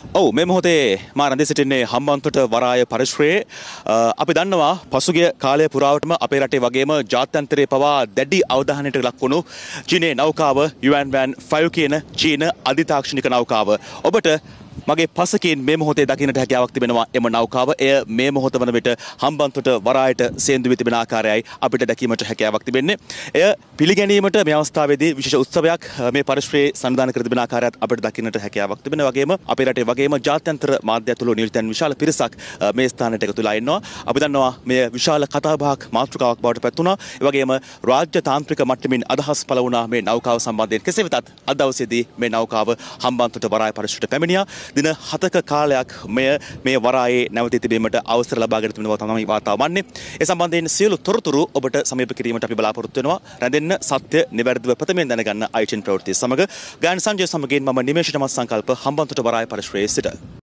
ඔව් මේ මොහොතේ මා රැඳී සිටින්නේ හම්බන්තොට වරාය පරිශ්‍රයේ අපි දන්නවා පසුගිය කාලය පුරාවටම අපේ රටේ වගේම ජාත්‍යන්තරයේ පවා දැඩි අවධානයට ලක් වුණු චීනයේ නෞකාව Yuan Wang 5 කියන චීන අධිතාක්ෂණික නෞකාව. ඔබට මගේ පසකින් මේ මොහොතේ දකින්නට හැකියාවක් තිබෙනවා එම නෞකාව. එය මේ මොහොත වන විට හම්බන්තොට වරායට සේන්දු වී තිබෙන ආකාරයයි අපිට දැකීමට හැකියාවක් තිබෙන්නේ. එය පිළිගැනීමට මේ අවස්ථාවේදී විශේෂ උත්සවයක් මේ පරිශ්‍රයේ සම්දාන කර තිබෙන ආකාරයත් අපිට දකින්නට හැකියාවක් තිබෙන වගේම අපේ රටේ වගේම ජාත්‍යන්තර මාධ්‍ය ඇතුළු නියුතන් විශාල පිරිසක් මේ ස්ථානයට එකතු වෙලා ඉන්නවා. අපි දන්නවා මේ විශාල කතාබහක් මාතෘකාවක් බවට පත් වුණා. ඒ වගේම රාජ්‍ය තාන්ත්‍රික මට්ටමින් අදහස් පළ වුණා මේ නෞකාව සම්බන්ධයෙන්. කෙසේ වෙතත් අද දවසේදී මේ නෞකාව හම්බන්තොට වරාය පරිශ්‍රයට පැමිණියා. දින 7ක කාලයක් මේ වරායේ නැවතී තිබීමට අවසර ලබාගෙන තිබෙන බව තමයි වාර්තා වන්නේ. ඒ සම්බන්ධයෙන් සියලු තොරතුරු ඔබට සමීප කිරීමට අපි බලාපොරොත්තු වෙනවා. රැඳෙන්න සත්‍ය නිවැරදිව ප්‍රථමයෙන් දැනගන්න ITN ප්‍රවෘත්ති සමග ගායන සංජය සමගින් මම නිමේෂ් නමස් සංකල්ප හම්බන්තොට වරාය පරිශ්‍රයේ සිට